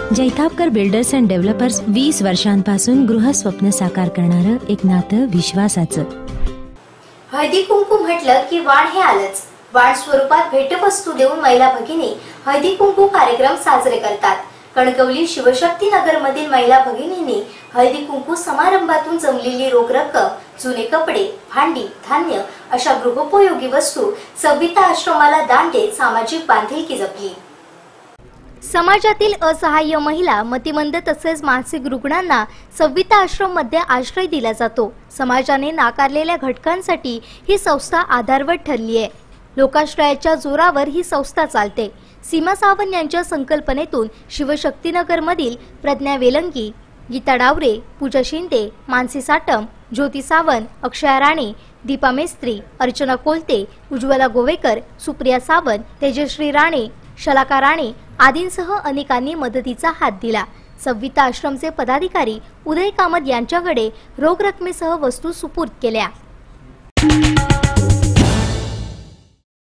Jaitapkar builders and developers 20 वर्षांपासून गृहस्वप्न साकार करणारं एक नातं विश्वासाचं। हळदी कुंकू म्हटलं की वाण हे आलंच। वाण स्वरूपात भेटवस्तू देऊन महिला भगिनी हळदी कुंकू कार्यक्रम साजरे करतात। कणकवली शिवशक्ती नगर मधील महिला भगिनींनी हळदी कुंकू समारंभातून जमलेली रोख रक्कम, जुने कपडे, भांडी, धान्य अशा गृहोपयोगी वस्तू सविता आश्रमाला दान देत सामाजिक बांधिलकी जपली। समाजातील असहाय्य महिला, मतिमंद तसेच मानसिक रुग्णांना सविता आश्रम मध्ये आश्रय दिला जातो। समाजाने नाकारलेल्या घटकांसाठी ही संस्था आधारवत ठरली आहे। लोकाश्रयाच्या जोरावर ही संस्था चालते। सीमा सावंत यांच्या संकल्पनेतून शिवशक्तीनगर मधील प्रज्ञा वेलंगी, गीता डावरे, पूजा शिंदे, मानसी साटम, ज्योती सावंत, अक्षया राणे, दीपा मेस्त्री, अर्चना कोलते, उज्ज्वला गोवेकर, सुप्रिया सावंत, तेजश्री राणे, शलाका राणे आदींसह अनेकांनी मदतीचा हात दिला। सविता आश्रमचे पदाधिकारी उदय कामत यांच्याकडे रोख रकमेसह वस्तू सुपूर्द केल्या।